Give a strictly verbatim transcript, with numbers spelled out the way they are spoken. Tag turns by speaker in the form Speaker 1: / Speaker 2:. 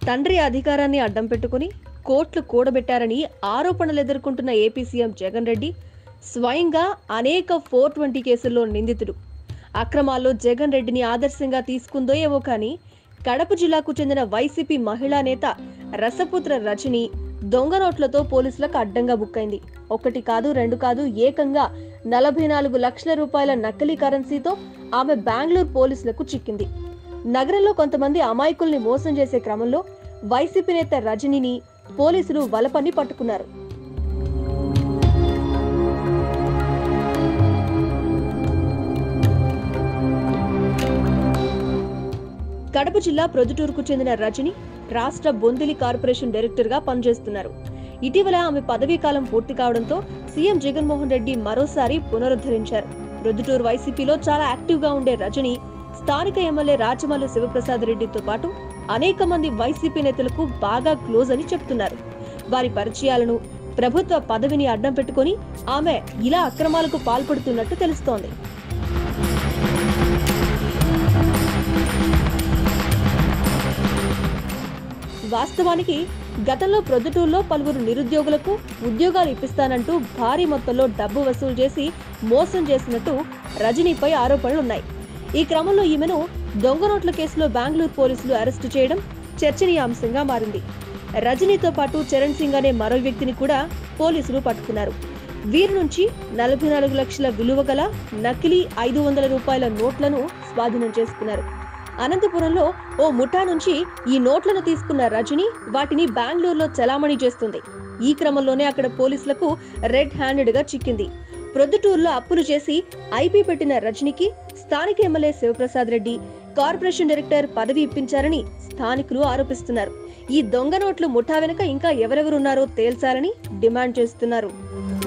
Speaker 1: తండ్రి అధికారాన్ని అడ్డం పెట్టుకుని కోట్లు కూడబెట్టారని ఆరోపణలు ఎదుర్కొంటున్న ఏపీ సీఎం జగన్ రెడ్డి స్వయంగా అనేక ఫోర్ ట్వంటీ కేసుల్లో నిందితుడు. అక్రమాల్లో జగన్ రెడ్డిని ఆదర్శంగా తీసుకుందో ఏమో కానీ కడప జిల్లాకు చెందిన వైసీపీ మహిళా నేత రసపుత్ర రజని దొంగ నోట్లతో పోలీసులకు అడ్డంగా బుక్కైంది. ఒకటి కాదు రెండు కాదు ఏకంగా నలభై నాలుగు లక్షల రూపాయల నకిలీ కరెన్సీతో ఆమె బెంగళూరు పోలీసులకు చిక్కింది. నగరంలో కొంతమంది అమాయకుల్ని మోసం చేసే క్రమంలో వైసీపీ నేత రజనిని పోలీసులు వలపన్ని పట్టుకున్నారు. కడప జిల్లా ప్రొద్దుటూరుకు చెందిన రజని రాష్ట్ర బొందిలి కార్పొరేషన్ డైరెక్టర్ గా పనిచేస్తున్నారు. ఇటీవల ఆమె పదవీ కాలం పూర్తి కావడంతో సీఎం జగన్మోహన్ రెడ్డి మరోసారి పునరుద్ధరించారు. ప్రొద్దుటూరు వైసీపీలో చాలా యాక్టివ్ గా ఉండే రజని స్థానిక ఎమ్మెల్యే రాచమల్లు శివప్రసాద్ రెడ్డితో పాటు అనేక మంది వైసీపీ నేతలకు బాగా క్లోజ్ అని చెప్తున్నారు. వారి పరిచయాలను, ప్రభుత్వ పదవిని అడ్డం పెట్టుకుని ఆమె ఇలా అక్రమాలకు పాల్పడుతున్నట్టు తెలుస్తోంది. వాస్తవానికి గతంలో ప్రొద్దుటూరులో పలువురు నిరుద్యోగులకు ఉద్యోగాలు ఇప్పిస్తానంటూ భారీ మొత్తంలో డబ్బు వసూలు చేసి మోసం చేసినట్టు రజనీపై ఆరోపణలున్నాయి. ఈ క్రమంలో ఈమెను దొంగ నోట్ల కేసులో బెంగళూరు పోలీసులు అరెస్టు చేయడం చర్చనీయాంశంగా మారింది. రజనీతో పాటు చరణ్ సింగ్ అనే మరో వ్యక్తిని కూడా పోలీసులు పట్టుకున్నారు. వీరి నుంచి నలభై నాలుగు లక్షల విలువ గల నకిలీ ఐదు వందల రూపాయల నోట్లను స్వాధీనం చేసుకున్నారు. అనంతపురంలో ఓ ముఠా నుంచి ఈ నోట్లను తీసుకున్న రజని వాటిని బెంగళూరులో చలామణి చేస్తుంది. ఈ క్రమంలోనే అక్కడ పోలీసులకు రెడ్ హ్యాండెడ్ గా చిక్కింది. ప్రొద్దుటూరులో అప్పులు చేసి ఐపీ పెట్టిన రజనికి స్థానిక MLA Shivaprasad Reddy corporation director పదవి ఇప్పించారని స్థానికులు ఆరోపిస్తున్నారు. ఈ దొంగ నోట్లు ముఠా వెనుక ఇంకా ఎవరెవరున్నారో తేల్చాలని డిమాండ్ చేస్తున్నారు.